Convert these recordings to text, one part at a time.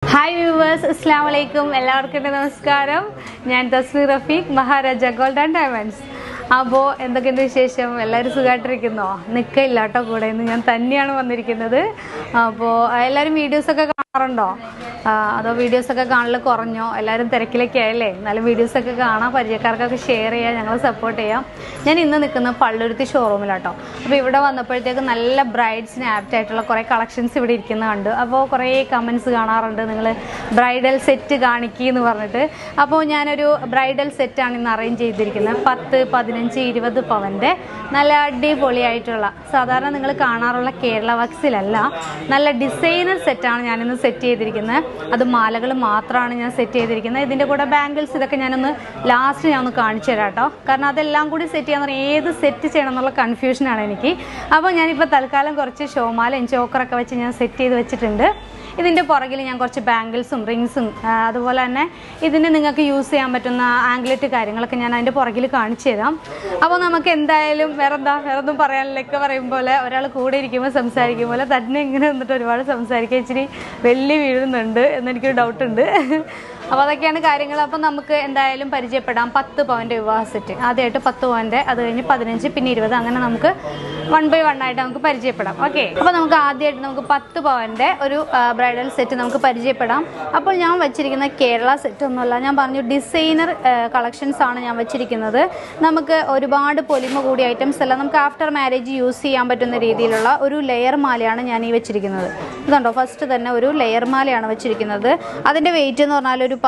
Hi viewers, Assalamualaikum. എല്ലാവർക്കും നമസ്കാരം. ഞാൻ Tasveer Rafeeq, Maharaja gold and diamonds. അപ്പോൾ എന്തൊക്കെയുണ്ട് വിശേഷം? എല്ലാവരും സുഖമായിട്ടിരിക്കുന്നോ? നിൽക്കില്ല കേട്ടോ കൂടെ ഇന്ന് ഞാൻ തന്നെയാണ് വന്നിരിക്കുന്നത്. അപ്പോൾ എല്ലാവരും വീഡിയോസൊക്കെ കാണാറുണ്ടോ? അതോ വീഡിയോസൊക്കെ കാണൽ കുറഞ്ഞോ? എല്ലാവരും തിരക്കിലൊക്കെ ആയല്ലേ? എന്നാലും വീഡിയോസൊക്കെ കാണാം, പരിചയക്കാർക്കൊക്കെ ഷെയർ ചെയ്യാം, ഞങ്ങൾ സപ്പോർട്ട് ചെയ്യാം. ഞാൻ ഇന്ന് നിൽക്കുന്നത് പള്ളുരുത്തി ഷോറൂമിലാട്ടോ. അപ്പോൾ ഇവിടെ വന്നപ്പോഴത്തേക്ക് നല്ല ബ്രൈഡ്സിന് ആപ്റ്റ് ആയിട്ടുള്ള കുറേ കളക്ഷൻസ് ഇവിടെ ഇരിക്കുന്നുണ്ട്. അപ്പോൾ കുറേ കമൻസ് കാണാറുണ്ട്, നിങ്ങൾ ബ്രൈഡൽ സെറ്റ് കാണിക്കുകയെന്ന് പറഞ്ഞിട്ട്. അപ്പോൾ ഞാനൊരു ബ്രൈഡൽ സെറ്റാണ് ഇന്ന് അറേഞ്ച് ചെയ്തിരിക്കുന്നത്. 10, 15, 20 പവൻ്റെ നല്ല അടിപൊളിയായിട്ടുള്ള, സാധാരണ നിങ്ങൾ കാണാറുള്ള കേരള വർക്സിലല്ല, നല്ല ഡിസൈനർ സെറ്റാണ് ഞാനിന്ന് സെറ്റ് ചെയ്തിരിക്കുന്നത്. അത് മാലകൾ മാത്രമാണ് ഞാൻ സെറ്റ് ചെയ്തിരിക്കുന്നത്. ഇതിൻ്റെ കൂടെ ബാംഗിൾസ് ഇതൊക്കെ ഞാനൊന്ന് ലാസ്റ്റ് ഞാൻ ഒന്ന് കാണിച്ചു തരാം കേട്ടോ. കാരണം അതെല്ലാം കൂടി സെറ്റ് ചെയ്യാൻ പറഞ്ഞാൽ ഏത് സെറ്റ് ചെയ്യണം എന്നുള്ള കൺഫ്യൂഷനാണ് എനിക്ക്. അപ്പോൾ ഞാനിപ്പോൾ തൽക്കാലം കുറച്ച് ഷോമാലയും ചോക്കറൊക്കെ വെച്ച് ഞാൻ സെറ്റ് ചെയ്ത് വെച്ചിട്ടുണ്ട്. ഇതിൻ്റെ പുറകിൽ ഞാൻ കുറച്ച് ബാംഗിൾസും റിങ്സും അതുപോലെ തന്നെ ഇതിന് നിങ്ങൾക്ക് യൂസ് ചെയ്യാൻ പറ്റുന്ന ആംഗ്ലറ്റ് കാര്യങ്ങളൊക്കെ ഞാൻ അതിൻ്റെ പുറകിൽ കാണിച്ചു തരാം. അപ്പോൾ നമുക്ക് എന്തായാലും വേറൊന്നും പറയാനില്ലൊക്കെ പറയും പോലെ ഒരാൾ കൂടെ ഇരിക്കുമ്പോൾ സംസാരിക്കും പോലെ തന്നെ ഇങ്ങനെ വന്നിട്ട് ഒരുപാട് സംസാരിക്കാൻ ഇച്ചിരി വെള്ളി വീഴുന്നുണ്ട് എന്നെനിക്കൊരു ഡൗട്ടുണ്ട്. അപ്പോൾ അതൊക്കെയാണ് കാര്യങ്ങൾ. അപ്പോൾ നമുക്ക് എന്തായാലും പരിചയപ്പെടാം. 10 പവൻ്റെ വിവാഹ സെറ്റ്, ആദ്യമായിട്ട് 10 പവൻ്റെ, അത് കഴിഞ്ഞ് 15, പിന്നെ 20, അങ്ങനെ നമുക്ക് 1 by 1 ആയിട്ട് നമുക്ക് പരിചയപ്പെടാം. ഓക്കെ, അപ്പോൾ നമുക്ക് ആദ്യമായിട്ട് നമുക്ക് 10 പവൻ്റെ ഒരു ബ്രൈഡൽ സെറ്റ് നമുക്ക് പരിചയപ്പെടാം. അപ്പോൾ ഞാൻ വെച്ചിരിക്കുന്ന കേരള സെറ്റ് ഒന്നുമല്ല, ഞാൻ പറഞ്ഞു ഡിസൈനർ കളക്ഷൻസ് ആണ് ഞാൻ വെച്ചിരിക്കുന്നത്. നമുക്ക് ഒരുപാട് പൊലിമ കൂടിയ ഐറ്റംസ് അല്ല, നമുക്ക് ആഫ്റ്റർ മാരേജ് യൂസ് ചെയ്യാൻ പറ്റുന്ന രീതിയിലുള്ള ഒരു ലെയർ മാലയാണ് ഞാൻ ഈ വെച്ചിരിക്കുന്നത്. ഇതുണ്ടോ, ഫസ്റ്റ് തന്നെ ഒരു ലെയർ മാലയാണ് വെച്ചിരിക്കുന്നത്. അതിൻ്റെ വെയിറ്റ് എന്ന് പറഞ്ഞാൽ ഒരു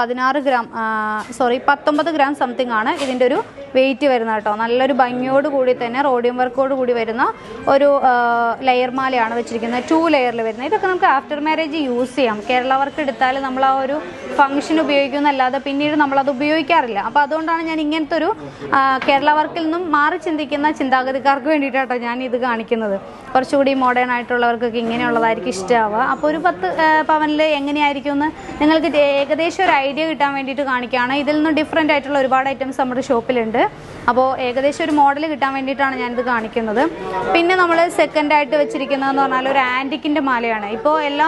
19 ഗ്രാം സംതിങ് ആണ് ഇതിൻ്റെ ഒരു വെയിറ്റ് വരുന്നത് കേട്ടോ. നല്ലൊരു ഭംഗിയോട് കൂടി തന്നെ റോഡിയം വർക്കോട് കൂടി വരുന്ന ഒരു ലെയർ മാലയാണ് വെച്ചിരിക്കുന്നത്. 2 ലെയറിൽ വരുന്നത്. ഇതൊക്കെ നമുക്ക് ആഫ്റ്റർ മാരേജ് യൂസ് ചെയ്യാം. കേരള വർക്ക് എടുത്താൽ നമ്മൾ ആ ഒരു ഫംഗ്ഷൻ ഉപയോഗിക്കുന്നല്ലാതെ പിന്നീട് നമ്മളത് ഉപയോഗിക്കാറില്ല. അപ്പോൾ അതുകൊണ്ടാണ് ഞാൻ ഇങ്ങനത്തെ ഒരു കേരള വർക്കിൽ നിന്നും മാറി ചിന്തിക്കുന്ന ചിന്താഗതിക്കാർക്ക് വേണ്ടിയിട്ടാട്ടോ ഞാൻ ഇത് കാണിക്കുന്നത്. കുറച്ചുകൂടി മോഡേൺ ആയിട്ടുള്ളവർക്കൊക്കെ ഇങ്ങനെയുള്ളതായിരിക്കും ഇഷ്ടമാവുക. അപ്പോൾ ഒരു 10 പവനിൽ എങ്ങനെയായിരിക്കും എന്ന് നിങ്ങൾക്ക് ഏകദേശം ഒരു ഐഡിയ കിട്ടാൻ വേണ്ടിയിട്ട് കാണിക്കുകയാണ്. ഇതിൽ നിന്ന് ഡിഫറെൻ്റ് ആയിട്ടുള്ള ഒരുപാട് ഐറ്റംസ് നമ്മുടെ ഷോപ്പിലുണ്ട്. അപ്പോൾ ഏകദേശം ഒരു മോഡൽ കിട്ടാൻ വേണ്ടിയിട്ടാണ് ഞാനിത് കാണിക്കുന്നത്. പിന്നെ നമ്മൾ സെക്കൻഡായിട്ട് വെച്ചിരിക്കുന്നതെന്ന് പറഞ്ഞാൽ ഒരു ആൻറ്റിക്കിൻ്റെ മാലയാണ്. ഇപ്പോൾ എല്ലാ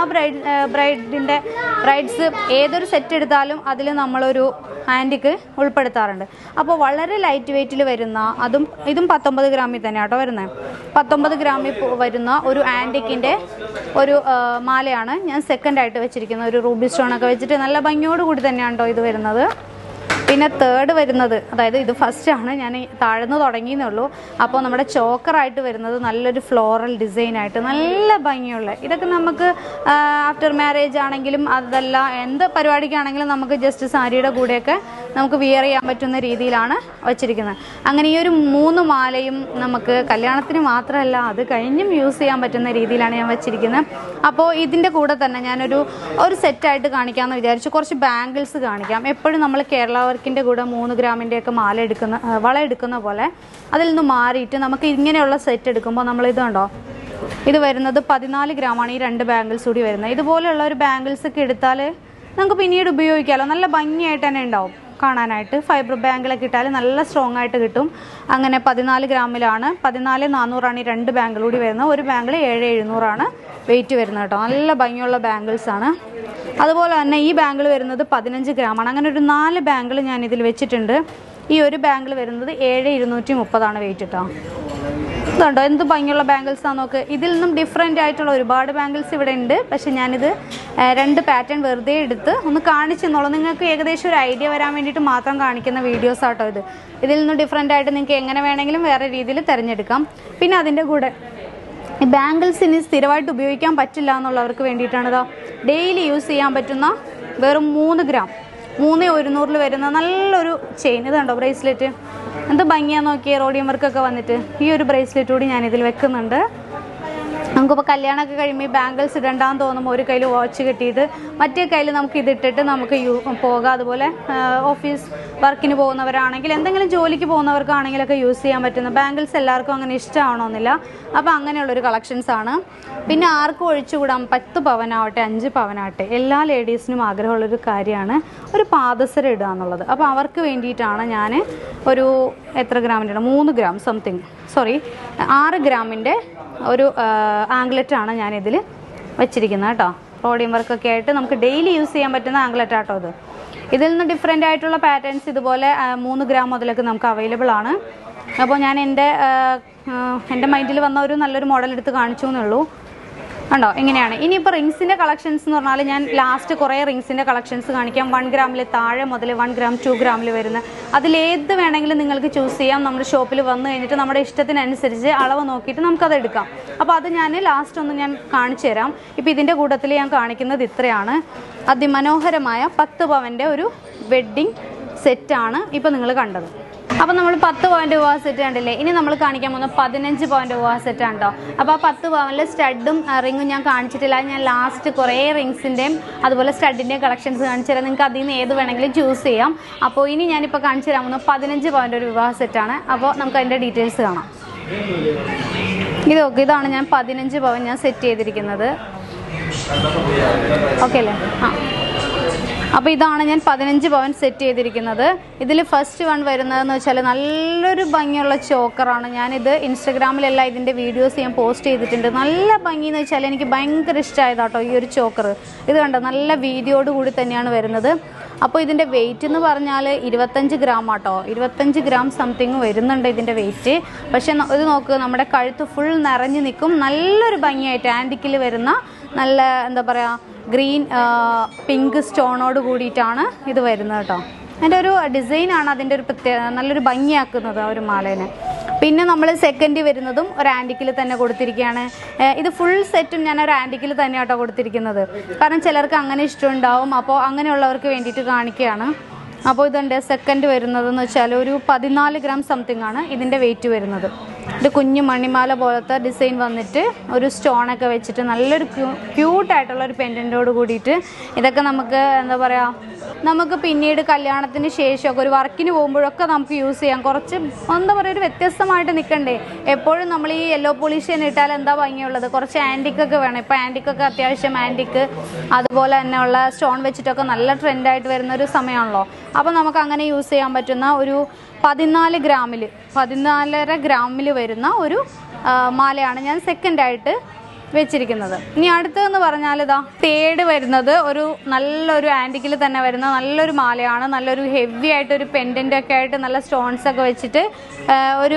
ബ്രൈഡ്സ് ഏതൊരു സെറ്റ് എടുത്താലും അതിൽ നമ്മളൊരു ആൻറ്റിക്ക് ഉൾപ്പെടുത്താറുണ്ട്. അപ്പോൾ വളരെ ലൈറ്റ് വെയ്റ്റിൽ വരുന്ന, ഇതും 19 ഗ്രാമിൽ തന്നെ ആട്ടോ വരുന്നത്. 19 ഗ്രാമിൽ വരുന്ന ഒരു ആൻറ്റിക്കിൻ്റെ ഒരു മാലയാണ് ഞാൻ സെക്കൻഡായിട്ട് വെച്ചിരിക്കുന്നത്. ഒരു റൂബി സ്റ്റോണൊക്കെ വെച്ചിട്ട് നല്ല ഭംഗിയോട് കൂടി തന്നെയാണ് കേട്ടോ ഇത് വരുന്നത്. പിന്നെ തേർഡ് വരുന്നത്, അതായത് ഇത് ഫസ്റ്റാണ്, ഞാൻ താഴ്ന്നു തുടങ്ങിയെന്നേ ഉള്ളൂ. അപ്പോൾ നമ്മുടെ ചോക്കറായിട്ട് വരുന്നത് നല്ലൊരു ഫ്ലോറൽ ഡിസൈനായിട്ട് നല്ല ഭംഗിയുള്ള, ഇതൊക്കെ നമുക്ക് ആഫ്റ്റർ മാരേജ് ആണെങ്കിലും അതല്ല എന്ത് പരിപാടിക്കാണെങ്കിലും നമുക്ക് ജസ്റ്റ് സാരിയുടെ കൂടെയൊക്കെ നമുക്ക് വിയർ ചെയ്യാൻ പറ്റുന്ന രീതിയിലാണ് വച്ചിരിക്കുന്നത്. അങ്ങനെ ഈ ഒരു 3 മാലയും നമുക്ക് കല്യാണത്തിന് മാത്രമല്ല അത് കഴിഞ്ഞും യൂസ് ചെയ്യാൻ പറ്റുന്ന രീതിയിലാണ് ഞാൻ വച്ചിരിക്കുന്നത്. അപ്പോൾ ഇതിൻ്റെ കൂടെ തന്നെ ഞാനൊരു സെറ്റായിട്ട് കാണിക്കാമെന്ന് വിചാരിച്ചു. കുറച്ച് ബാംഗിൾസ് കാണിക്കാം. എപ്പോഴും നമ്മൾ കേരള വർക്കിൻ്റെ കൂടെ 3 ഗ്രാമിൻ്റെയൊക്കെ വള എടുക്കുന്ന പോലെ അതിൽ നിന്ന് മാറിയിട്ട് നമുക്ക് ഇങ്ങനെയുള്ള സെറ്റ് എടുക്കുമ്പോൾ നമ്മൾ ഇതുണ്ടോ, ഇത് വരുന്നത് 14 ഗ്രാമാണ് ഈ 2 ബാംഗിൾസ് കൂടി വരുന്നത്. ഇതുപോലെയുള്ള ഒരു ബാംഗിൾസ് ഒക്കെ എടുത്താൽ നമുക്ക് പിന്നീട് ഉപയോഗിക്കാമല്ലോ. നല്ല ഭംഗിയായിട്ട് തന്നെ ഉണ്ടാവും കാണാനായിട്ട്. ഫൈബർ ബാങ്കിലൊക്കെ ഇട്ടാൽ നല്ല സ്ട്രോങ് ആയിട്ട് കിട്ടും. അങ്ങനെ 14 ഗ്രാമിലാണ്, 14,400 ഈ 2 ബാങ്കിൾ കൂടി വരുന്നത്. ഒരു ബാങ്കിൾ 7,700 വെയിറ്റ് വരുന്നത് കേട്ടോ. നല്ല ഭംഗിയുള്ള ബാംഗിൾസാണ്. അതുപോലെ തന്നെ ഈ ബാങ്കിൾ വരുന്നത് 15 ഗ്രാമാണ്. അങ്ങനെ ഒരു 4 ബാങ്കിൾ ഞാൻ ഇതിൽ വെച്ചിട്ടുണ്ട്. ഈ ഒരു ബാങ്കിൾ വരുന്നത് 7,230 വെയിറ്റ് കേട്ടോ. ഇതുണ്ടോ എന്ത് ഭംഗിയുള്ള ബാംഗിൾസാണ് നോക്ക്. ഇതിൽ നിന്നും ഡിഫറെൻ്റ് ആയിട്ടുള്ള ഒരുപാട് ബാംഗിൾസ് ഇവിടെ ഉണ്ട്. പക്ഷെ ഞാനിത് 2 പാറ്റേൺ വെറുതെ എടുത്ത് ഒന്ന് കാണിച്ചെന്നുള്ളൂ. നിങ്ങൾക്ക് ഏകദേശം ഒരു ഐഡിയ വരാൻ വേണ്ടിയിട്ട് മാത്രം കാണിക്കുന്ന വീഡിയോസ് ആട്ടോ ഇത്. ഇതിൽ നിന്ന് ഡിഫറെൻ്റ് ആയിട്ട് നിങ്ങൾക്ക് എങ്ങനെ വേണമെങ്കിലും വേറെ രീതിയിൽ തിരഞ്ഞെടുക്കാം. പിന്നെ അതിൻ്റെ കൂടെ ഈ ബാംഗിൾസ് ഇനി സ്ഥിരമായിട്ട് ഉപയോഗിക്കാൻ പറ്റില്ല എന്നുള്ളവർക്ക് വേണ്ടിയിട്ടാണ് ഇതാ ഡെയിലി യൂസ് ചെയ്യാൻ പറ്റുന്ന വെറും 3 ഗ്രാം 3,100 വരുന്ന നല്ലൊരു ചെയിൻ. ഇതുണ്ടോ ബ്രേസ്ലെറ്റ്, എന്ത് ഭംഗിയാന്ന് നോക്കിയേ. റോഡിയം വർക്കൊക്കെ വന്നിട്ട് ഈ ഒരു ബ്രേസ്ലെറ്റ് കൂടി ഞാനിതിൽ വെക്കുന്നുണ്ട്. നമുക്കിപ്പോൾ കല്യാണമൊക്കെ കഴിയുമ്പോൾ ഈ ബാംഗിൾസ് ഇടണ്ടാന്ന് തോന്നുമ്പോൾ ഒരു കയ്യിൽ വാച്ച് കെട്ടിയിട്ട് മറ്റേ കയ്യിൽ നമുക്ക് ഇതിട്ടിട്ട് നമുക്ക് പോകാം. അതുപോലെ ഓഫീസ് വർക്കിന് പോകുന്നവരാണെങ്കിൽ എന്തെങ്കിലും ജോലിക്ക് പോകുന്നവർക്കാണെങ്കിലൊക്കെ യൂസ് ചെയ്യാൻ പറ്റുന്ന ബാംഗിൾസ് എല്ലാവർക്കും അങ്ങനെ ഇഷ്ടമാവണമെന്നില്ല. അപ്പോൾ അങ്ങനെയുള്ളൊരു കളക്ഷൻസാണ്. പിന്നെ ആർക്കും ഒഴിച്ചുകൂടാം. 10 പവനാവട്ടെ 5 പവനാവട്ടെ എല്ലാ ലേഡീസിനും ആഗ്രഹമുള്ളൊരു കാര്യമാണ് ഒരു പാദസരം ഇടുക എന്നുള്ളത്. അപ്പോൾ അവർക്ക് വേണ്ടിയിട്ടാണ് ഞാൻ ഒരു എത്ര ഗ്രാമിൻ്റെ 3 ഗ്രാം സംതിങ് 6 ഗ്രാമിൻ്റെ ഒരു ആംഗ്ലറ്റാണ് ഞാനിതിൽ വെച്ചിരിക്കുന്നത് കേട്ടോ. റോഡിയം വർക്കൊക്കെ ആയിട്ട് നമുക്ക് ഡെയിലി യൂസ് ചെയ്യാൻ പറ്റുന്ന ആംഗ്ലറ്റ് ആട്ടോ ഇത്. ഇതിൽ നിന്ന് ഡിഫറെൻ്റ് ആയിട്ടുള്ള പാറ്റേൺസ് ഇതുപോലെ 3 ഗ്രാം മുതലൊക്കെ നമുക്ക് അവൈലബിൾ ആണ്. അപ്പോൾ ഞാൻ എൻ്റെ മൈൻഡിൽ വന്ന ഒരു നല്ലൊരു മോഡൽ എടുത്ത് കാണിച്ചു എന്നുള്ളൂ. ഉണ്ടോ ഇങ്ങനെയാണ്. ഇനിയിപ്പോൾ റിങ്സിൻ്റെ കളക്ഷൻസ് എന്ന് പറഞ്ഞാൽ ഞാൻ ലാസ്റ്റ് കുറേ റിങ്സിൻ്റെ കളക്ഷൻസ് കാണിക്കാം. 1 ഗ്രാമിൽ താഴെ മുതൽ 1 ഗ്രാം 2 ഗ്രാമിൽ വരുന്ന അതിലേത് വേണമെങ്കിലും നിങ്ങൾക്ക് ചൂസ് ചെയ്യാം. നമ്മുടെ ഷോപ്പിൽ വന്നു കഴിഞ്ഞിട്ട് നമ്മുടെ ഇഷ്ടത്തിനനുസരിച്ച് അളവ് നോക്കിയിട്ട് നമുക്കത് എടുക്കാം. അപ്പോൾ അത് ഞാൻ ലാസ്റ്റ് ഒന്ന് ഞാൻ കാണിച്ചു തരാം. ഇപ്പോൾ ഇതിൻ്റെ കൂട്ടത്തിൽ ഞാൻ കാണിക്കുന്നത് ഇത്രയാണ്. അതിമനോഹരമായ 10 പവൻ്റെ ഒരു വെഡ്ഡിങ് സെറ്റാണ് ഇപ്പോൾ നിങ്ങൾ കണ്ടത്. അപ്പോൾ നമ്മൾ 10 പവൻ്റെ വിവാഹ സെറ്റ് കണ്ടില്ലേ. ഇനി നമ്മൾ കാണിക്കാൻ പോകുന്ന 15 പവൻ്റെ വിവാഹ സെറ്റ് ഉണ്ടോ. അപ്പോൾ ആ 10 പവനിൽ സ്റ്റഡും റിങ്ങും ഞാൻ കാണിച്ചിട്ടില്ല. ഞാൻ ലാസ്റ്റ് കുറേ റിങ്സിൻ്റെയും അതുപോലെ സ്റ്റഡിൻ്റെയും കളക്ഷൻസ് കാണിച്ചു തരാം. നിങ്ങൾക്ക് അതിൽ നിന്ന് ഏത് വേണമെങ്കിലും ചൂസ് ചെയ്യാം. അപ്പോൾ ഇനി ഞാനിപ്പോൾ കാണിച്ചു തരാൻ പോകുന്നത് 15 പവൻ്റെ ഒരു വിവാഹ സെറ്റാണ്. അപ്പോൾ നമുക്ക് അതിൻ്റെ ഡീറ്റെയിൽസ് കാണാം. ഇതാണ് ഞാൻ 15 പവൻ ഞാൻ സെറ്റ് ചെയ്തിരിക്കുന്നത്. ഓക്കെ അല്ലേ? അപ്പോൾ ഇതാണ് ഞാൻ 15 പവൻ സെറ്റ് ചെയ്തിരിക്കുന്നത്. ഇതിൽ ഫസ്റ്റ് വൺ വരുന്നതെന്ന് വെച്ചാൽ നല്ലൊരു ഭംഗിയുള്ള ചോക്കറാണ്. ഞാനിത് ഇൻസ്റ്റഗ്രാമിലെല്ലാം ഇതിൻ്റെ വീഡിയോസ് ഞാൻ പോസ്റ്റ് ചെയ്തിട്ടുണ്ട്. നല്ല ഭംഗിയെന്ന് വെച്ചാൽ എനിക്ക് ഭയങ്കര ഇഷ്ടമായതാട്ടോ ഈ ഒരു ചോക്കർ. ഇത് കണ്ടോ, നല്ല വീതിയോട് കൂടി തന്നെയാണ് വരുന്നത്. അപ്പോൾ ഇതിൻ്റെ വെയിറ്റ് എന്ന് പറഞ്ഞാൽ 25 ഗ്രാം ആട്ടോ. 25 ഗ്രാം സംതിങ് വരുന്നുണ്ട് ഇതിൻ്റെ വെയിറ്റ്. പക്ഷേ ഇത് നോക്ക്, നമ്മുടെ കഴുത്ത് ഫുൾ നിറഞ്ഞ് നിൽക്കും. നല്ലൊരു ഭംഗിയായിട്ട് ആൻറ്റിക്കിൽ വരുന്ന നല്ല എന്താ പറയുക ഗ്രീൻ പിങ്ക് സ്റ്റോണോട് കൂടിയിട്ടാണ് ഇത് വരുന്നത് കേട്ടോ. അതിൻ്റെ ഒരു ഡിസൈനാണ് അതിൻ്റെ ഒരു നല്ലൊരു ഭംഗിയാക്കുന്നത് ആ ഒരു മാലേനെ. പിന്നെ നമ്മൾ സെക്കൻഡ് വരുന്നതും ഒരു ആൻറ്റിക്കിൽ തന്നെ കൊടുത്തിരിക്കുകയാണ്. ഇത് ഫുൾ സെറ്റും ഞാൻ ഒരു ആൻറ്റിക്കിൽ തന്നെ ആട്ടോ കൊടുത്തിരിക്കുന്നത്. കാരണം ചിലർക്ക് അങ്ങനെ ഇഷ്ടമുണ്ടാവും. അപ്പോൾ അങ്ങനെയുള്ളവർക്ക് വേണ്ടിയിട്ട് കാണിക്കുകയാണ്. അപ്പോൾ ഇതുണ്ട് സെക്കൻഡ് വരുന്നതെന്ന് വെച്ചാൽ ഒരു 14 ഗ്രാം സംതിങ് ആണ് ഇതിൻ്റെ വെയിറ്റ് വരുന്നത്. ഇത് കുഞ്ഞു മണിമാല പോലത്തെ ഡിസൈൻ വന്നിട്ട് ഒരു സ്റ്റോണൊക്കെ വെച്ചിട്ട് നല്ലൊരു ക്യൂട്ടായിട്ടുള്ള ഒരു പെൻഡൻറ്റോട് കൂടിയിട്ട് ഇതൊക്കെ നമുക്ക് എന്താ പറയുക, നമുക്ക് പിന്നീട് കല്യാണത്തിന് ശേഷമൊക്കെ ഒരു വർക്കിന് പോകുമ്പോഴൊക്കെ നമുക്ക് യൂസ് ചെയ്യാം. കുറച്ച് എന്താ പറയുക ഒരു വ്യത്യസ്തമായിട്ട് നിൽക്കണ്ടേ. എപ്പോഴും നമ്മൾ ഈ യെല്ലോ പോളിഷ് ഇട്ടാൽ എന്താ ഭംഗിയുള്ളത്, കുറച്ച് ആൻറ്റിക്കൊക്കെ വേണം. ഇപ്പോൾ ആൻറ്റിക്കൊക്കെ അത്യാവശ്യം ആൻറ്റിക്ക് അതുപോലെ തന്നെ ഉള്ള സ്റ്റോൺ വെച്ചിട്ടൊക്കെ നല്ല ട്രെൻഡായിട്ട് വരുന്ന ഒരു സമയമാണല്ലോ. അപ്പോൾ നമുക്ക് അങ്ങനെ യൂസ് ചെയ്യാൻ പറ്റുന്ന ഒരു 14.5 ഗ്രാമിൽ വരുന്ന ഒരു മാലയാണ് ഞാൻ സെക്കൻഡായിട്ട് വെച്ചിരിക്കുന്നത്. ഇനി അടുത്തതെന്ന് പറഞ്ഞാൽ ഇതാ തേർഡ് വരുന്നത് ഒരു നല്ലൊരു ആൻറ്റിക്കിൽ തന്നെ വരുന്ന നല്ലൊരു മാലയാണ്. നല്ലൊരു ഹെവി ആയിട്ടൊരു പെൻഡൻ്റൊക്കെ ആയിട്ട് നല്ല സ്റ്റോൺസ് ഒക്കെ വെച്ചിട്ട് ഒരു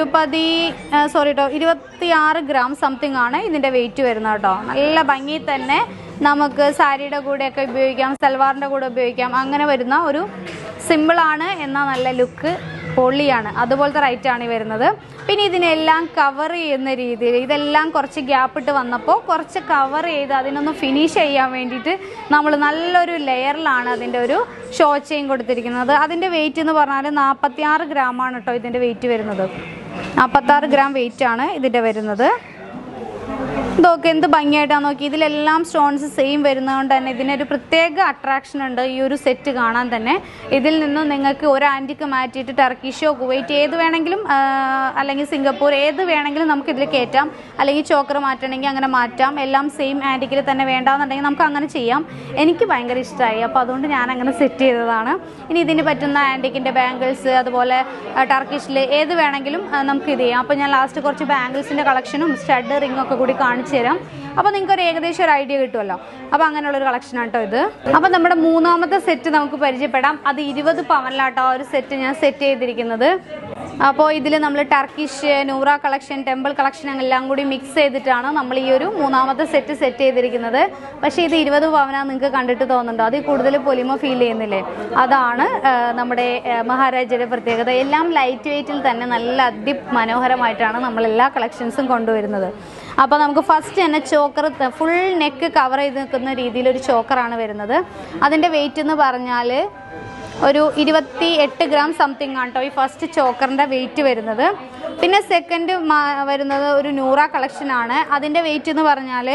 26 ഗ്രാം സംതിങ് ആണ് ഇതിൻ്റെ വെയിറ്റ് വരുന്നത് കേട്ടോ. നല്ല ഭംഗി തന്നെ നമുക്ക് സാരിയുടെ കൂടെയൊക്കെ ഉപയോഗിക്കാം, സൽവാറിൻ്റെ കൂടെ ഉപയോഗിക്കാം. അങ്ങനെ വരുന്ന ഒരു സിമ്പിളാണ് എന്നാൽ നല്ല ലുക്ക് പൊള്ളിയാണ്. അതുപോലത്തെ റൈറ്റാണ് ഈ വരുന്നത്. പിന്നെ ഇതിനെല്ലാം കവർ ചെയ്യുന്ന രീതിയിൽ ഇതെല്ലാം കുറച്ച് ഗ്യാപ്പ് ഇട്ട് വന്നപ്പോൾ കുറച്ച് കവർ ചെയ്ത് അതിനൊന്ന് ഫിനിഷ് ചെയ്യാൻ വേണ്ടിയിട്ട് നമ്മൾ നല്ലൊരു ലെയറിലാണ് അതിൻ്റെ ഒരു ഷോ ചെയിൻ കൊടുത്തിരിക്കുന്നത്. അതിൻ്റെ വെയിറ്റ് എന്ന് പറഞ്ഞാൽ 46 ഗ്രാമാണ് കേട്ടോ ഇതിൻ്റെ വെയിറ്റ് വരുന്നത്. 46 ഗ്രാം വെയിറ്റാണ് ഇതിൻ്റെ വരുന്നത്. ഇതൊക്കെ എന്ത് ഭംഗിയായിട്ടാണ് നോക്കി. ഇതിലെല്ലാം സ്റ്റോൺസ് സെയിം വരുന്നതുകൊണ്ട് തന്നെ ഇതിനൊരു പ്രത്യേക അട്രാക്ഷൻ ഉണ്ട് ഈ ഒരു സെറ്റ് കാണാൻ തന്നെ. ഇതിൽ നിന്നും നിങ്ങൾക്ക് ഒരു ആൻറ്റിക്ക് മാറ്റിയിട്ട് ടർക്കിഷോ കുവൈറ്റ് ഏത് വേണമെങ്കിലും അല്ലെങ്കിൽ സിംഗപ്പൂർ ഏത് വേണമെങ്കിലും നമുക്ക് ഇതിൽ കയറ്റാം. അല്ലെങ്കിൽ ചോക്കർ മാറ്റണമെങ്കിൽ അങ്ങനെ മാറ്റാം. എല്ലാം സെയിം ആൻറ്റിക്കിൽ തന്നെ വേണ്ടാന്നുണ്ടെങ്കിൽ നമുക്ക് അങ്ങനെ ചെയ്യാം. എനിക്ക് ഭയങ്കര ഇഷ്ടമായി. അപ്പോൾ അതുകൊണ്ട് ഞാൻ അങ്ങനെ സെറ്റ് ചെയ്തതാണ്. ഇനി ഇതിന് പറ്റുന്ന ആൻറ്റിക്കിൻ്റെ ബാംഗിൾസ് അതുപോലെ ടർക്കിഷിൽ ഏത് വേണമെങ്കിലും നമുക്ക് ഇത് ചെയ്യാം. അപ്പോൾ ഞാൻ ലാസ്റ്റ് കുറച്ച് ബാംഗിൾസിൻ്റെ കളക്ഷനും സ്റ്റഡ് റിങ്ങൊക്കെ കൂടി കാണിച്ചു തരാം. അപ്പോൾ നിങ്ങൾക്ക് ഒരു ഏകദേശം ഒരു ഐഡിയ കിട്ടുമല്ലോ. അപ്പോൾ അങ്ങനെയുള്ളൊരു കളക്ഷനാണ് കേട്ടോ ഇത്. അപ്പോൾ നമ്മുടെ മൂന്നാമത്തെ സെറ്റ് നമുക്ക് പരിചയപ്പെടാം. അത് 20 പവനിലാട്ടോ ഒരു സെറ്റ് ഞാൻ സെറ്റ് ചെയ്തിരിക്കുന്നത്. അപ്പോൾ ഇതിൽ നമ്മൾ Turkish, Noora collection, temple collection എല്ലാം കൂടി മിക്സ് ചെയ്തിട്ടാണ് നമ്മൾ ഈ ഒരു മൂന്നാമത്തെ സെറ്റ് ചെയ്തിരിക്കുന്നത്. പക്ഷേ ഇത് 20 പവനാണ് നിങ്ങൾക്ക് കണ്ടിട്ട് തോന്നുന്നുണ്ടോ? അതിൽ കൂടുതൽ പൊലിമ ഫീൽ ചെയ്യുന്നില്ലേ? അതാണ് നമ്മുടെ മഹാരാജയുടെ പ്രത്യേകത. എല്ലാം ലൈറ്റ് വെയ്റ്റിൽ തന്നെ നല്ല അതിമനോഹരമായിട്ടാണ് നമ്മൾ എല്ലാ കളക്ഷൻസും കൊണ്ടുവരുന്നത്. അപ്പോൾ നമുക്ക് ഫസ്റ്റ് തന്നെ ചോക്കർ ഫുൾ നെക്ക് കവർ ചെയ്ത് നിൽക്കുന്ന രീതിയിലൊരു ചോക്കറാണ് വരുന്നത്. അതിൻ്റെ വെയിറ്റ് എന്ന് പറഞ്ഞാൽ ഒരു 28 ഗ്രാം സംതിങ് ആണ് കേട്ടോ ഈ ഫസ്റ്റ് ചോക്കറിൻ്റെ വെയിറ്റ് വരുന്നത്. പിന്നെ സെക്കൻഡ് വരുന്നത് ഒരു നൂറ കളക്ഷനാണ്. അതിൻ്റെ വെയിറ്റ് എന്ന് പറഞ്ഞാൽ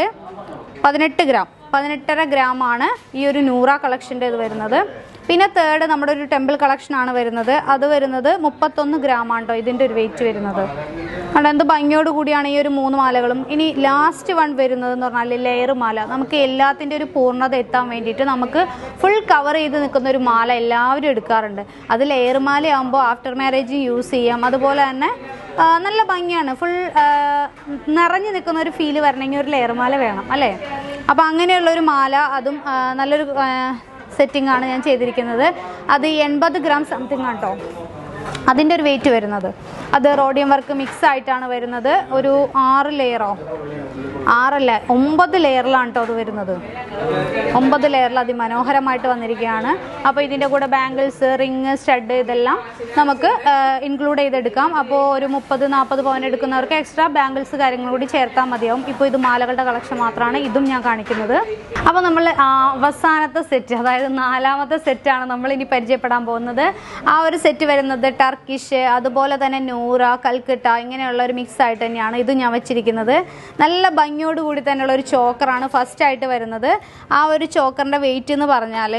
18.5 ഗ്രാമാണ് ഈ ഒരു നൂറ കളക്ഷൻ്റെ ഇത് വരുന്നത്. പിന്നെ തേർഡ് നമ്മുടെ ഒരു ടെമ്പിൾ കളക്ഷനാണ് വരുന്നത്. അത് വരുന്നത് 31 ഗ്രാമാണ് കേട്ടോ ഇതിൻ്റെ ഒരു വെയിറ്റ് വരുന്നത്. അവിടെ എന്ത് ഭംഗിയോട് കൂടിയാണ് ഈ ഒരു 3 മാലകളും. ഇനി ലാസ്റ്റ് വൺ വരുന്നതെന്ന് പറഞ്ഞാൽ ലെയർ മാല. നമുക്ക് എല്ലാത്തിൻ്റെ ഒരു പൂർണ്ണത എത്താൻ വേണ്ടിയിട്ട് നമുക്ക് ഫുൾ കവർ ചെയ്ത് നിൽക്കുന്ന ഒരു മാല എല്ലാവരും എടുക്കാറുണ്ട്. അത് ലെയർ മാലയാകുമ്പോൾ ആഫ്റ്റർ മാരേജ് യൂസ് ചെയ്യാം. അതുപോലെ തന്നെ നല്ല ഭംഗിയാണ്. ഫുൾ നിറഞ്ഞു നിൽക്കുന്ന ഒരു ഫീല് വരണമെങ്കിൽ ഒരു ലെയർ മാല വേണം അല്ലേ. അപ്പോൾ അങ്ങനെയുള്ളൊരു മാല, അതും നല്ലൊരു സെറ്റിംഗ് ആണ് ഞാൻ ചെയ്തിരിക്കുന്നത്. അത് 80 ഗ്രാം സംതിങ് ആണ് കേട്ടോ അതിൻ്റെ ഒരു വെയിറ്റ് വരുന്നത്. അത് റോഡിയം വർക്ക് മിക്സ് ആയിട്ടാണ് വരുന്നത്. ഒരു 6 ലെയറോ 9 ലെയറിലാണ് കേട്ടോ അത് വരുന്നത്. 9 ലെയറിൽ അതിമനോഹരമായിട്ട് വന്നിരിക്കുകയാണ്. അപ്പോൾ ഇതിൻ്റെ കൂടെ ബാംഗിൾസ്, റിങ്, സ്റ്റഡ് ഇതെല്ലാം നമുക്ക് ഇൻക്ലൂഡ് ചെയ്തെടുക്കാം. അപ്പോൾ ഒരു 30-40 പവൻ എടുക്കുന്നവർക്ക് എക്സ്ട്രാ ബാംഗിൾസ് കാര്യങ്ങൾ കൂടി ചേർത്താൽ മതിയാവും. ഇപ്പോൾ ഇത് മാലകളുടെ കളക്ഷൻ മാത്രമാണ് ഇതും ഞാൻ കാണിക്കുന്നത്. അപ്പോൾ നമ്മൾ അവസാനത്തെ സെറ്റ്, അതായത് 4ാമത്തെ സെറ്റാണ് നമ്മൾ ഇനി പരിചയപ്പെടാൻ പോകുന്നത്. ആ ഒരു സെറ്റ് വരുന്നത് ടർക്കിഷ്, അതുപോലെ തന്നെ നൂറ, കൽക്കട്ട ഇങ്ങനെയുള്ള ഒരു മിക്സ് ആയിട്ട് തന്നെയാണ് ഇത് ഞാൻ വെച്ചിരിക്കുന്നത്. നല്ല ഭംഗിയോടുകൂടി തന്നെയുള്ള ഒരു ചോക്കറാണ് ഫസ്റ്റ് ആയിട്ട് വരുന്നത്. ആ ഒരു ചോക്കറിൻ്റെ വെയിറ്റ് എന്ന് പറഞ്ഞാൽ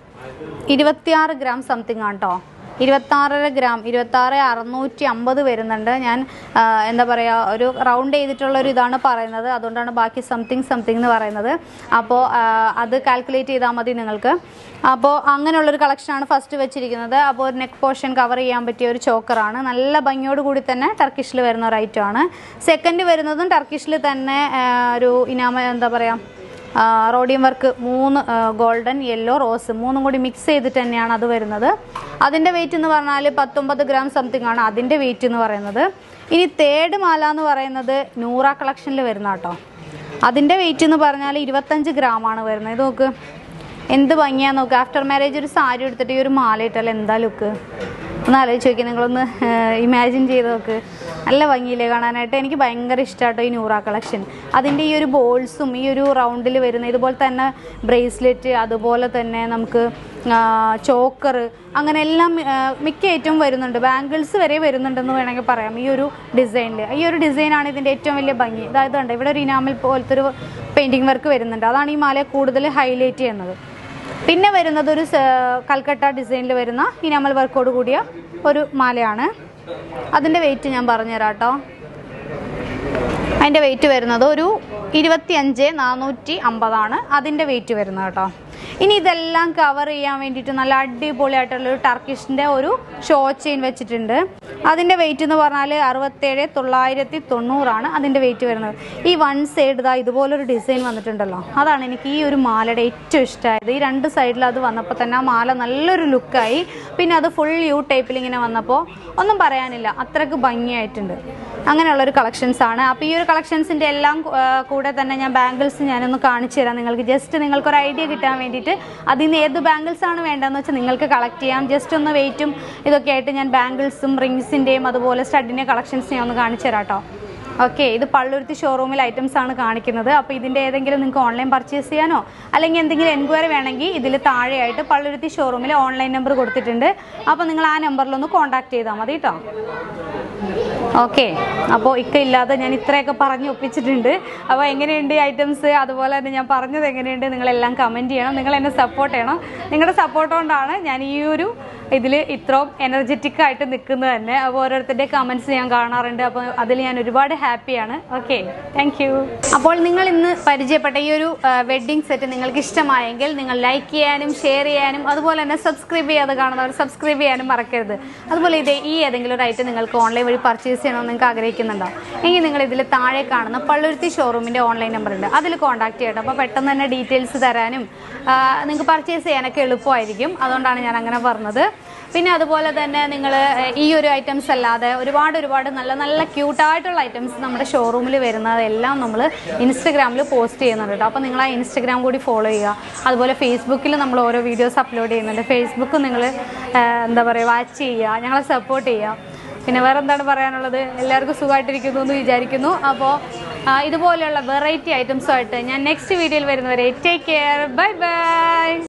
26 ഗ്രാം സംതിങ് ആണ് കേട്ടോ. 26.5 ഗ്രാം, 26,650 വരുന്നുണ്ട്. ഞാൻ എന്താ പറയുക, ഒരു റൗണ്ട് ചെയ്തിട്ടുള്ളൊരു ഇതാണ് പറയുന്നത്, അതുകൊണ്ടാണ് ബാക്കി സംതിങ് എന്ന് പറയുന്നത്. അപ്പോൾ അത് കാൽക്കുലേറ്റ് ചെയ്താൽ മതി നിങ്ങൾക്ക്. അപ്പോൾ അങ്ങനെയുള്ളൊരു കളക്ഷനാണ് ഫസ്റ്റ് വെച്ചിരിക്കുന്നത്. അപ്പോൾ ഒരു നെക്ക് പോർഷൻ കവർ ചെയ്യാൻ പറ്റിയ ഒരു ചോക്കറാണ്. നല്ല ഭംഗിയോട് കൂടി തന്നെ ടർക്കിഷിൽ വരുന്ന ഒരു ഐറ്റമാണ്. സെക്കൻഡ് വരുന്നതും ടർക്കിഷിൽ തന്നെ ഒരു എന്താ പറയുക, rhodium work 3 golden, yellow, rose 3 കൂടി മിക്സ് ചെയ്തിട്ട് തന്നെയാണ് അത് വരുന്നത്. അതിൻ്റെ വെയിറ്റ് എന്ന് പറഞ്ഞാൽ 19 ഗ്രാം സംതിങ് ആണ് അതിൻ്റെ വെയിറ്റ് എന്ന് പറയുന്നത്. ഇനി തേർഡ് മാല എന്ന് പറയുന്നത് നൂറ കളക്ഷനിൽ വരുന്ന കേട്ടോ. അതിൻ്റെ വെയിറ്റ് എന്ന് പറഞ്ഞാൽ 25 ഗ്രാമാണ് വരുന്നത്. ഇത് നോക്ക് എന്ത് ഭംഗിയാന്ന് നോക്ക്. ആഫ്റ്റർ മാരേജ് ഒരു സാരി എടുത്തിട്ട് ഈ ഒരു മാല ഇട്ടാൽ എന്താ ലുക്ക് ഒന്ന് ആലോചിച്ച് നോക്കി. നിങ്ങളൊന്ന് ഇമാജിൻ ചെയ്ത് നോക്ക്. നല്ല ഭംഗിയില്ലേ കാണാനായിട്ട്. എനിക്ക് ഭയങ്കര ഇഷ്ടമാട്ടോ ഈ നൂറ കളക്ഷൻ. അതിൻ്റെ ഈ ഒരു ബോൾസും ഈ ഒരു റൗണ്ടിൽ വരുന്ന ഇതുപോലെ തന്നെ ബ്രേസ്ലെറ്റ്, അതുപോലെ തന്നെ നമുക്ക് ചോക്കർ, അങ്ങനെ എല്ലാം മിക്ക ഐറ്റവും വരുന്നുണ്ട്. ബാംഗിൾസ് വരെ വരുന്നുണ്ടെന്ന് വേണമെങ്കിൽ പറയാം ഈ ഒരു ഡിസൈനിൽ. ഈ ഒരു ഡിസൈനാണ് ഇതിൻ്റെ ഏറ്റവും വലിയ ഭംഗി. അതായത് ഉണ്ട് ഇവിടെ ഒരു ഇനാമൽ പോലത്തെ ഒരു പെയിൻറ്റിങ് വർക്ക് വരുന്നുണ്ട്. അതാണ് ഈ മാലയെ കൂടുതൽ ഹൈലൈറ്റ് ചെയ്യുന്നത്. പിന്നെ വരുന്നത് ഒരു കൽക്കട്ട ഡിസൈനിൽ വരുന്ന ഇനാമൽ വർക്കോട് കൂടിയ ഒരു മാലയാണ്. അതിൻ്റെ വെയിറ്റ് ഞാൻ പറഞ്ഞുതരാം കേട്ടോ. അതിൻ്റെ വെയിറ്റ് വരുന്നത് ഒരു 25,450 അതിൻ്റെ വെയിറ്റ് വരുന്നത് കേട്ടോ. ഇനി ഇതെല്ലാം കവർ ചെയ്യാൻ വേണ്ടിയിട്ട് നല്ല അടിപൊളിയായിട്ടുള്ളൊരു ടർക്കിഷിൻ്റെ ഒരു ഷോ ചെയിൻ വെച്ചിട്ടുണ്ട്. അതിൻ്റെ വെയിറ്റ് എന്ന് പറഞ്ഞാൽ 67,990 അതിൻ്റെ വെയിറ്റ് വരുന്നത്. ഈ വൺ സൈഡ് ഇതാ ഇതുപോലൊരു ഡിസൈൻ വന്നിട്ടുണ്ടല്ലോ, അതാണ് എനിക്ക് ഈ ഒരു മാലയുടെ ഏറ്റവും ഇഷ്ടമായത്. ഈ 2 സൈഡിൽ അത് വന്നപ്പോൾ തന്നെ ആ മാല നല്ലൊരു ലുക്കായി. പിന്നെ അത് ഫുൾ യു ടൈപ്പിൽ ഇങ്ങനെ വന്നപ്പോൾ ഒന്നും പറയാനില്ല, അത്രയ്ക്ക് ഭംഗിയായിട്ടുണ്ട്. അങ്ങനെയുള്ളൊരു കളക്ഷൻസാണ്. അപ്പോൾ ഈ ഒരു കളക്ഷൻസിൻ്റെ എല്ലാം കൂടെ തന്നെ ഞാൻ ബാംഗിൾസ് ഞാനൊന്ന് കാണിച്ചു തരാം നിങ്ങൾക്ക്. ജസ്റ്റ് നിങ്ങൾക്കൊരു ഐഡിയ കിട്ടാൻ വേണ്ടിയിട്ട് അതിൽ നിന്ന് ഏത് ബാംഗിൾസാണ് വേണ്ടതെന്ന് വെച്ചാൽ നിങ്ങൾക്ക് കളക്ട് ചെയ്യാം. ജസ്റ്റ് ഒന്ന് വെയിറ്റും ഇതൊക്കെ ആയിട്ട് ഞാൻ ബാംഗിൾസും റിങ്സിൻ്റെയും അതുപോലെ സ്റ്റഡിൻ്റെ കളക്ഷൻസ് ഞാൻ ഒന്ന് കാണിച്ചു തരാം കേട്ടോ. ഓക്കെ, ഇത് പള്ളുരുത്തി ഷോറൂമിൽ ഐറ്റംസ് ആണ് കാണിക്കുന്നത്. അപ്പോൾ ഇതിൻ്റെ ഏതെങ്കിലും നിങ്ങൾക്ക് ഓൺലൈൻ പർച്ചേസ് ചെയ്യാനോ അല്ലെങ്കിൽ എന്തെങ്കിലും എൻക്വയറി വേണമെങ്കിൽ ഇതിൽ താഴെയായിട്ട് പള്ളുരുത്തി ഷോറൂമിൽ ഓൺലൈൻ നമ്പർ കൊടുത്തിട്ടുണ്ട്. അപ്പോൾ നിങ്ങൾ ആ നമ്പറിലൊന്ന് കോൺടാക്ട് ചെയ്താൽ മതി കേട്ടോ. ഓക്കെ, അപ്പോൾ ഇല്ലാതെ ഞാൻ ഇത്രയൊക്കെ പറഞ്ഞ് ഒപ്പിച്ചിട്ടുണ്ട്. അപ്പോൾ എങ്ങനെയുണ്ട് ഐറ്റംസ്, അതുപോലെ തന്നെ ഞാൻ പറഞ്ഞത് എങ്ങനെയുണ്ട്, നിങ്ങളെല്ലാം കമൻറ്റ് ചെയ്യണം. നിങ്ങൾ എന്നെ സപ്പോർട്ട് ചെയ്യണം. നിങ്ങളുടെ സപ്പോർട്ട് കൊണ്ടാണ് ഞാൻ ഈ ഒരു ഇതിൽ ഇത്രയും എനർജറ്റിക് ആയിട്ട് നിൽക്കുന്നത് തന്നെ. അപ്പോൾ ഓരോരുത്തരുടെ കമൻറ്റ്സ് ഞാൻ കാണാറുണ്ട്. അപ്പോൾ അതിൽ ഞാൻ ഒരുപാട് ഹാപ്പിയാണ്. Okay, thank you. അപ്പോൾ നിങ്ങൾ ഇന്ന് പരിചയപ്പെട്ട ഈ ഒരു വെഡ്ഡിംഗ് സെറ്റ് നിങ്ങൾക്ക് ഇഷ്ടമായെങ്കിൽ നിങ്ങൾ ലൈക്ക് ചെയ്യാനും ഷെയർ ചെയ്യാനും അതുപോലെ തന്നെ സബ്സ്ക്രൈബ് ചെയ്യാതെ കാണുന്നവർ സബ്സ്ക്രൈബ് ചെയ്യാനും മറക്കരുത്. അതുപോലെ ഈ ഏതെങ്കിലും ഒരു ഐറ്റം നിങ്ങൾക്ക് ഓൺലൈൻ വഴി പർച്ചേസ് ചെയ്യണമെന്ന് നിങ്ങൾക്ക് ആഗ്രഹിക്കുന്നുണ്ടോ എങ്കിൽ നിങ്ങൾ ഇതിൽ താഴെ കാണുന്ന പള്ളുരുത്തി ഷോറൂമിൻ്റെ ഓൺലൈൻ നമ്പർ ഉണ്ട്, അതിൽ കോൺടാക്ട് ചെയ്യണം. അപ്പോൾ പെട്ടെന്ന് തന്നെ ഡീറ്റെയിൽസ് തരാനും നിങ്ങൾക്ക് പർച്ചേസ് ചെയ്യാനൊക്കെ എളുപ്പമായിരിക്കും. അതുകൊണ്ടാണ് ഞാൻ അങ്ങനെ പറഞ്ഞത്. പിന്നെ അതുപോലെ തന്നെ നിങ്ങൾ ഈ ഒരു ഐറ്റംസ് അല്ലാതെ ഒരുപാട് നല്ല ക്യൂട്ടായിട്ടുള്ള ഐറ്റംസ് നമ്മുടെ ഷോറൂമിൽ വരുന്നതെല്ലാം നമ്മൾ ഇൻസ്റ്റഗ്രാമിൽ പോസ്റ്റ് ചെയ്യുന്നുണ്ട് കേട്ടോ. അപ്പോൾ നിങ്ങൾ ആ ഇൻസ്റ്റഗ്രാം കൂടി ഫോളോ ചെയ്യുക. അതുപോലെ ഫേസ്ബുക്കിൽ നമ്മൾ ഓരോ വീഡിയോസ് അപ്ലോഡ് ചെയ്യുന്നുണ്ട്. ഫേസ്ബുക്ക് നിങ്ങൾ എന്താ പറയുക, വാച്ച് ചെയ്യുക, ഞങ്ങളെ സപ്പോർട്ട് ചെയ്യുക. പിന്നെ വേറെ എന്താണ് പറയാനുള്ളത്, എല്ലാവർക്കും സുഖമായിട്ടിരിക്കുന്നു എന്ന് വിചാരിക്കുന്നു. അപ്പോൾ ഇതുപോലെയുള്ള വെറൈറ്റി ഐറ്റംസുമായിട്ട് ഞാൻ നെക്സ്റ്റ് വീഡിയോയിൽ വരുന്നവരെ ടേക്ക് കെയർ, ബൈ ബൈ.